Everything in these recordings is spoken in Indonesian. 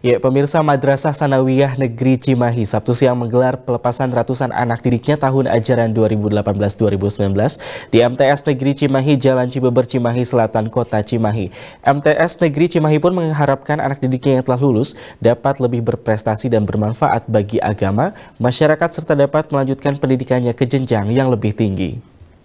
Ya, pemirsa, Madrasah Sanawiyah Negeri Cimahi Sabtu siang menggelar pelepasan ratusan anak didiknya tahun ajaran 2018-2019 di MTS Negeri Cimahi, Jalan Cibeber, Cimahi Selatan, Kota Cimahi. MTS Negeri Cimahi pun mengharapkan anak didiknya yang telah lulus dapat lebih berprestasi dan bermanfaat bagi agama, masyarakat, serta dapat melanjutkan pendidikannya ke jenjang yang lebih tinggi.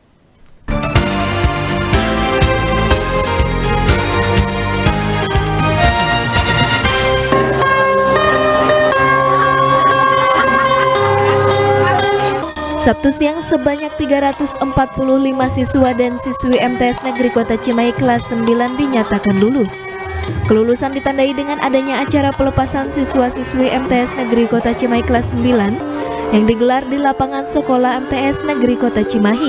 Sabtu siang sebanyak 345 siswa dan siswi MTS Negeri Kota Cimahi kelas 9 dinyatakan lulus. Kelulusan ditandai dengan adanya acara pelepasan siswa-siswi MTS Negeri Kota Cimahi kelas 9 yang digelar di lapangan sekolah MTS Negeri Kota Cimahi.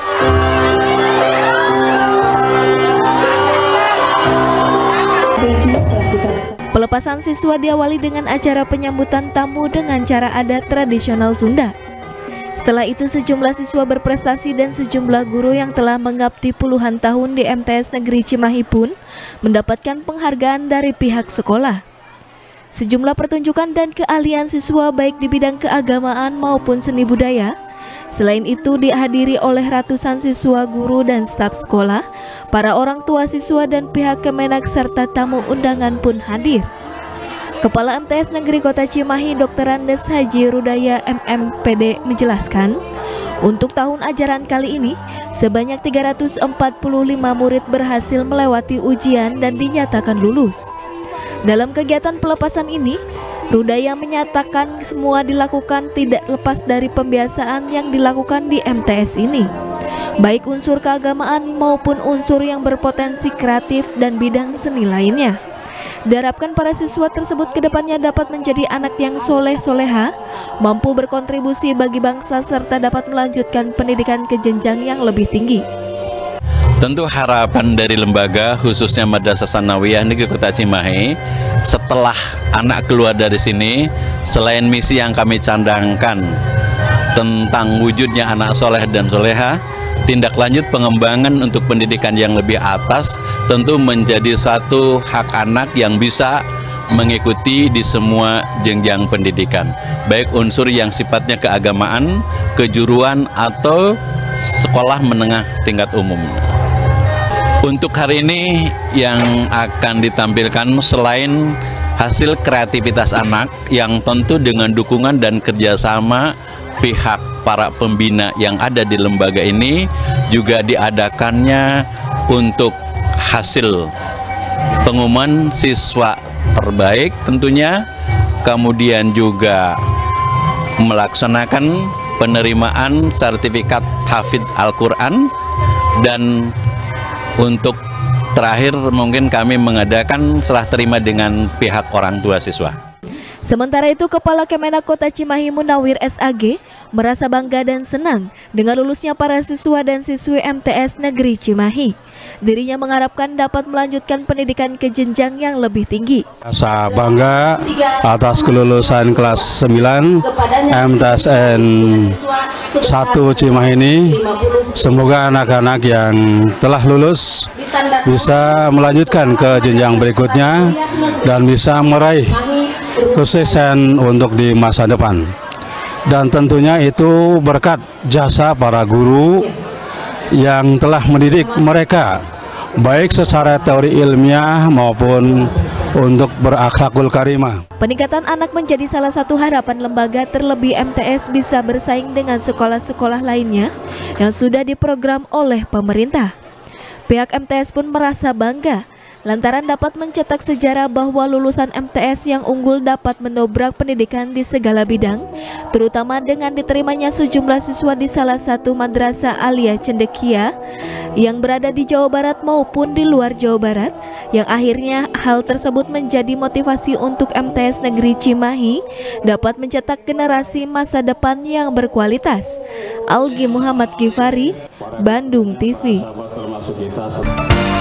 Pelepasan siswa diawali dengan acara penyambutan tamu dengan cara adat tradisional Sunda. Setelah itu sejumlah siswa berprestasi dan sejumlah guru yang telah mengabdi puluhan tahun di MTS Negeri Cimahi pun mendapatkan penghargaan dari pihak sekolah. Sejumlah pertunjukan dan keahlian siswa baik di bidang keagamaan maupun seni budaya. Selain itu dihadiri oleh ratusan siswa, guru dan staf sekolah, para orang tua siswa dan pihak Kemenak serta tamu undangan pun hadir. Kepala MTS Negeri Kota Cimahi Dr. Andes Haji Rudaya MMPD menjelaskan, untuk tahun ajaran kali ini sebanyak 345 murid berhasil melewati ujian dan dinyatakan lulus. Dalam kegiatan pelepasan ini, Rudaya menyatakan semua dilakukan tidak lepas dari pembiasaan yang dilakukan di MTS ini, baik unsur keagamaan maupun unsur yang berpotensi kreatif dan bidang seni lainnya. Diharapkan para siswa tersebut kedepannya dapat menjadi anak yang soleh-soleha, mampu berkontribusi bagi bangsa, serta dapat melanjutkan pendidikan ke jenjang yang lebih tinggi. Tentu harapan dari lembaga, khususnya Madrasah Sanawiyah Negeri Kota Cimahi, setelah anak keluar dari sini, selain misi yang kami candangkan tentang wujudnya anak soleh dan soleha, tindak lanjut pengembangan untuk pendidikan yang lebih atas tentu menjadi satu hak anak yang bisa mengikuti di semua jenjang pendidikan, baik unsur yang sifatnya keagamaan, kejuruan, atau sekolah menengah tingkat umum. Untuk hari ini yang akan ditampilkan selain hasil kreativitas anak yang tentu dengan dukungan dan kerjasama pihak para pembina yang ada di lembaga ini, juga diadakannya untuk hasil pengumuman siswa terbaik tentunya, kemudian juga melaksanakan penerimaan sertifikat hafidz Al-Quran, dan untuk terakhir mungkin kami mengadakan serah terima dengan pihak orang tua siswa. Sementara itu, Kepala Kemenak Kota Cimahi Munawir SAG merasa bangga dan senang dengan lulusnya para siswa dan siswi MTS Negeri Cimahi. Dirinya mengharapkan dapat melanjutkan pendidikan ke jenjang yang lebih tinggi. Rasa bangga atas kelulusan kelas 9 MTSN 1 Cimahi ini. Semoga anak-anak yang telah lulus bisa melanjutkan ke jenjang berikutnya dan bisa meraih kesuksesan untuk di masa depan. Dan tentunya itu berkat jasa para guru yang telah mendidik mereka baik secara teori ilmiah maupun untuk berakhlakul karimah. Peningkatan anak menjadi salah satu harapan lembaga, terlebih MTS bisa bersaing dengan sekolah-sekolah lainnya yang sudah diprogram oleh pemerintah. Pihak MTS pun merasa bangga lantaran dapat mencetak sejarah bahwa lulusan MTS yang unggul dapat mendobrak pendidikan di segala bidang, terutama dengan diterimanya sejumlah siswa di salah satu madrasah aliyah cendekia yang berada di Jawa Barat maupun di luar Jawa Barat, yang akhirnya hal tersebut menjadi motivasi untuk MTS Negeri Cimahi dapat mencetak generasi masa depan yang berkualitas. Algi Muhammad Gifari, Bandung TV.